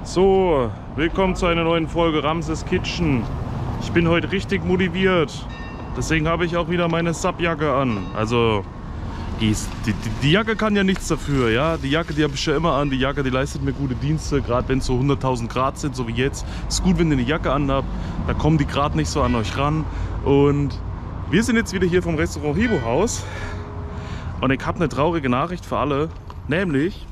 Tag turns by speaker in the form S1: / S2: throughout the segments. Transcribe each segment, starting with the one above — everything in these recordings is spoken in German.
S1: So, willkommen zu einer neuen Folge Ramses Kitchen. Ich bin heute richtig motiviert. Deswegen habe ich auch wieder meine Sub-Jacke an. Also, die Jacke kann ja nichts dafür, ja. Die Jacke, die habe ich ja immer an. Die Jacke, die leistet mir gute Dienste. Gerade wenn es so 100.000 Grad sind, so wie jetzt. Ist gut, wenn ihr eine Jacke anhabt. Da kommen die gerade nicht so an euch ran. Und wir sind jetzt wieder hier vom Restaurant Hebo Haus. Und ich habe eine traurige Nachricht für alle. Nämlich,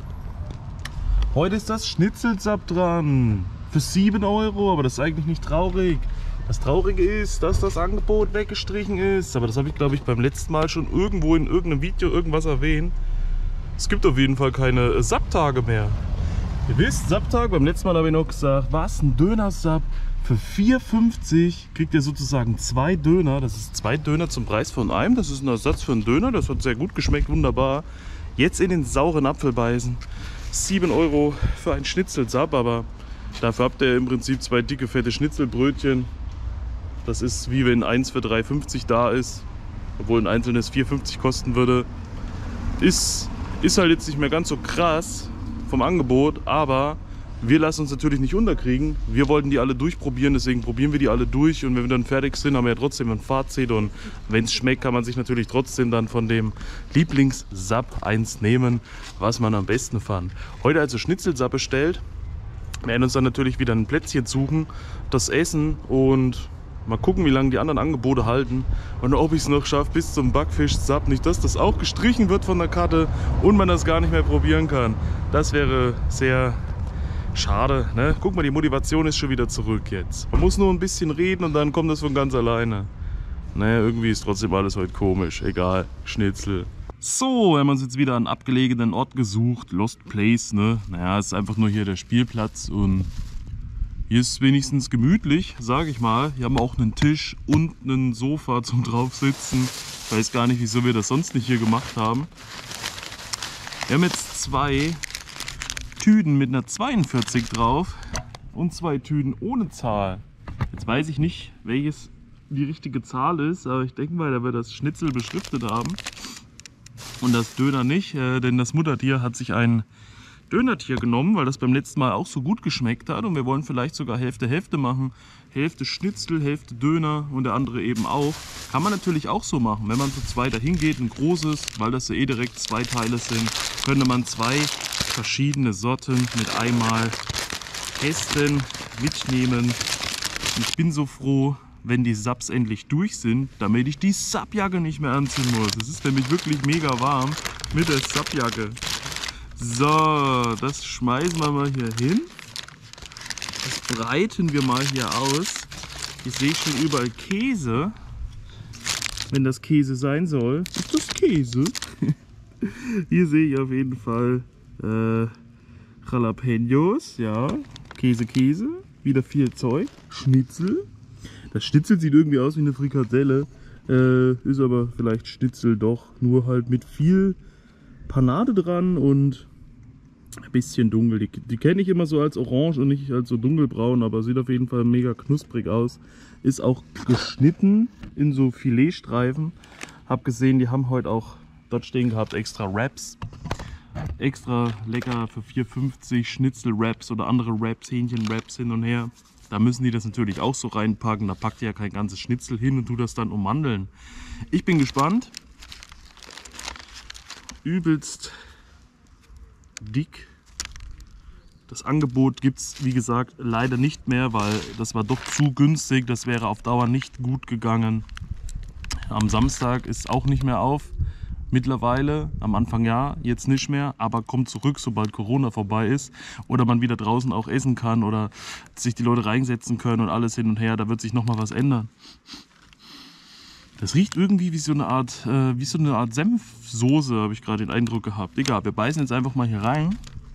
S1: heute ist das Schnitzelsub dran. Für 7 €, aber das ist eigentlich nicht traurig. Das Traurige ist, dass das Angebot weggestrichen ist. Aber das habe ich, glaube ich, beim letzten Mal schon irgendwo in irgendeinem Video irgendwas erwähnt. Es gibt auf jeden Fall keine Sub-Tage mehr. Ihr wisst, Sub-Tag, beim letzten Mal habe ich noch gesagt, was, ein Döner-Sub für 4,50 kriegt ihr sozusagen 2 Döner. Das ist 2 Döner zum Preis von einem. Das ist ein Ersatz für einen Döner. Das hat sehr gut geschmeckt, wunderbar. Jetzt in den sauren Apfel beißen. 7 € für ein Schnitzelsub, aber dafür habt ihr im Prinzip 2 dicke, fette Schnitzelbrötchen. Das ist wie wenn eins für 3,50 da ist, obwohl ein einzelnes 4,50 kosten würde. Ist halt jetzt nicht mehr ganz so krass vom Angebot, aber wir lassen uns natürlich nicht unterkriegen. Wir wollten die alle durchprobieren, deswegen probieren wir die alle durch. Und wenn wir dann fertig sind, haben wir ja trotzdem ein Fazit. Und wenn es schmeckt, kann man sich natürlich trotzdem dann von dem Lieblings-Sub eins nehmen, was man am besten fand. Heute also Schnitzelsub bestellt. Wir werden uns dann natürlich wieder ein Plätzchen suchen, das essen und mal gucken, wie lange die anderen Angebote halten. Und ob ich es noch schaffe bis zum Backfisch-Sub. Nicht, dass das auch gestrichen wird von der Karte und man das gar nicht mehr probieren kann. Das wäre sehr schade, ne? Guck mal, die Motivation ist schon wieder zurück jetzt. Man muss nur ein bisschen reden und dann kommt das von ganz alleine. Naja, irgendwie ist trotzdem alles heute komisch. Egal, Schnitzel. So, wir haben uns jetzt wieder einen abgelegenen Ort gesucht. Lost Place, ne? Naja, es ist einfach nur hier der Spielplatz und hier ist wenigstens gemütlich, sage ich mal. Hier haben wir auch einen Tisch und ein Sofa zum draufsitzen. Ich weiß gar nicht, wieso wir das sonst nicht hier gemacht haben. Wir haben jetzt 2 Tüten mit einer 42 drauf und 2 Tüten ohne Zahl. Jetzt weiß ich nicht, welches die richtige Zahl ist, aber ich denke mal, da wir das Schnitzel beschriftet haben und das Döner nicht, denn das Muttertier hat sich ein Dönertier genommen, weil das beim letzten Mal auch so gut geschmeckt hat und wir wollen vielleicht sogar Hälfte-Hälfte machen. Hälfte Schnitzel, Hälfte Döner und der andere eben auch. Kann man natürlich auch so machen, wenn man zu zweit dahin geht, ein großes, weil das ja eh direkt 2 Teile sind, könnte man 2 verschiedene Sorten mit einmal testen, mitnehmen. Und ich bin so froh, wenn die Subs endlich durch sind, damit ich die Subjacke nicht mehr anziehen muss. Es ist nämlich wirklich mega warm mit der Subjacke. So, das schmeißen wir mal hier hin. Das breiten wir mal hier aus. Ich sehe schon überall Käse. Wenn das Käse sein soll, ist das Käse. Hier sehe ich auf jeden Fall Jalapenos, ja, Käse, wieder viel Zeug, Schnitzel. Das Schnitzel sieht irgendwie aus wie eine Frikadelle, ist aber vielleicht Schnitzel doch, nur halt mit viel Panade dran und ein bisschen dunkel. Die kenne ich immer so als orange und nicht als so dunkelbraun, aber sieht auf jeden Fall mega knusprig aus. Ist auch geschnitten in so Filetstreifen. Hab gesehen, die haben heute auch dort stehen gehabt extra Wraps. Extra lecker für 4,50 Schnitzel-Wraps oder andere Wraps, Hähnchen-Wraps hin und her. Da müssen die das natürlich auch so reinpacken. Da packt ihr ja kein ganzes Schnitzel hin und tut das dann ummandeln. Ich bin gespannt. Übelst dick. Das Angebot gibt es, wie gesagt, leider nicht mehr, weil das war doch zu günstig. Das wäre auf Dauer nicht gut gegangen. Am Samstag ist auch nicht mehr auf. Mittlerweile, am Anfang ja, jetzt nicht mehr, aber kommt zurück, sobald Corona vorbei ist oder man wieder draußen auch essen kann oder sich die Leute reinsetzen können und alles hin und her, da wird sich nochmal was ändern. Das riecht irgendwie wie so eine Art Senfsoße, habe ich gerade den Eindruck gehabt. Egal, wir beißen jetzt einfach mal hier rein.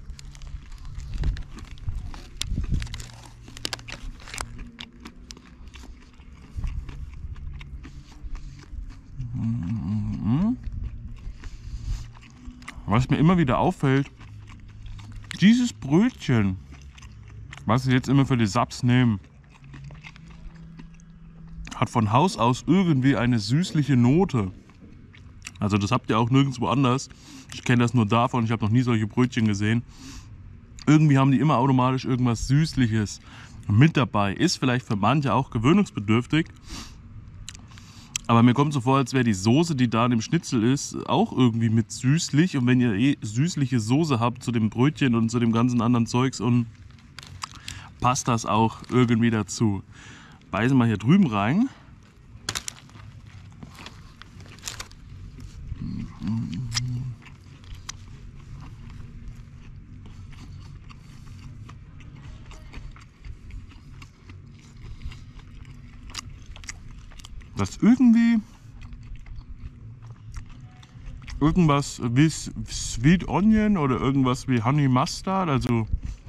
S1: Was mir immer wieder auffällt, dieses Brötchen, was ich jetzt immer für die Subs nehme, hat von Haus aus irgendwie eine süßliche Note. Also das habt ihr auch nirgendwo anders. Ich kenne das nur davon, ich habe noch nie solche Brötchen gesehen. Irgendwie haben die immer automatisch irgendwas Süßliches mit dabei. Ist vielleicht für manche auch gewöhnungsbedürftig. Aber mir kommt so vor, als wäre die Soße, die da in dem Schnitzel ist, auch irgendwie mit süßlich. Und wenn ihr eh süßliche Soße habt zu dem Brötchen und zu dem ganzen anderen Zeugs, und passt das auch irgendwie dazu. Beißen wir hier drüben rein. Das ist irgendwie irgendwas wie Sweet Onion oder irgendwas wie Honey Mustard, also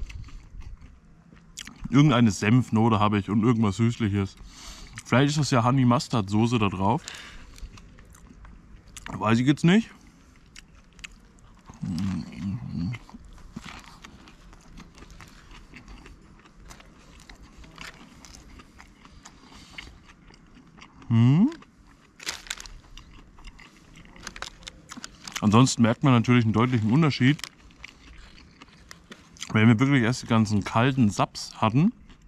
S1: irgendeine Senfnote habe ich und irgendwas Süßliches. Vielleicht ist das ja Honey Mustard Soße da drauf. Weiß ich jetzt nicht. Ansonsten merkt man natürlich einen deutlichen Unterschied, wenn wir wirklich erst die ganzen kalten Saps hatten,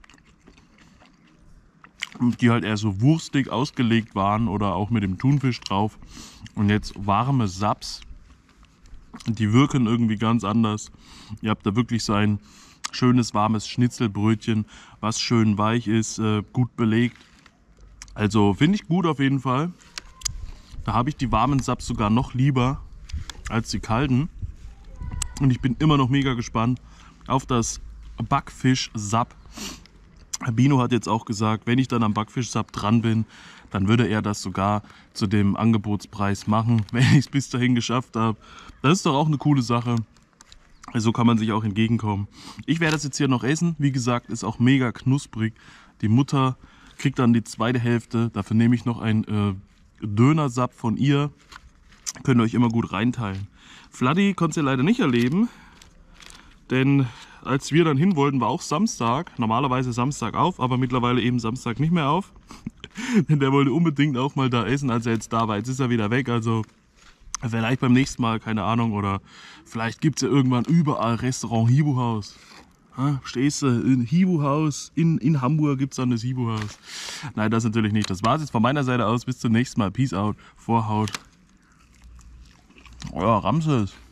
S1: die halt eher so wurstig ausgelegt waren oder auch mit dem Thunfisch drauf, und jetzt warme Saps, die wirken irgendwie ganz anders. Ihr habt da wirklich so ein schönes warmes Schnitzelbrötchen, was schön weich ist, gut belegt. Also finde ich gut auf jeden Fall. Da habe ich die warmen Saps sogar noch lieber als die kalten. Und ich bin immer noch mega gespannt auf das Backfisch-Sap. Bino hat jetzt auch gesagt, wenn ich dann am Backfisch-Sap dran bin, dann würde er das sogar zu dem Angebotspreis machen, wenn ich es bis dahin geschafft habe. Das ist doch auch eine coole Sache. So kann man sich auch entgegenkommen. Ich werde das jetzt hier noch essen. Wie gesagt, ist auch mega knusprig. Die Mutter kriegt dann die zweite Hälfte. Dafür nehme ich noch einen Dönersap von ihr. Könnt ihr euch immer gut reinteilen. Fladdy konnte es ja leider nicht erleben, denn als wir dann hin wollten, war auch Samstag. Normalerweise Samstag auf, aber mittlerweile eben Samstag nicht mehr auf. Denn der wollte unbedingt auch mal da essen, als er jetzt da war. Jetzt ist er wieder weg, also vielleicht beim nächsten Mal, keine Ahnung. Oder vielleicht gibt es ja irgendwann überall Restaurant Hibu-Haus. Stehst du in Hibu-Haus, in Hamburg gibt es dann das Hibu-Haus. Nein, das natürlich nicht. Das war es jetzt von meiner Seite aus. Bis zum nächsten Mal. Peace out. Vorhaut. Ja, Ramses.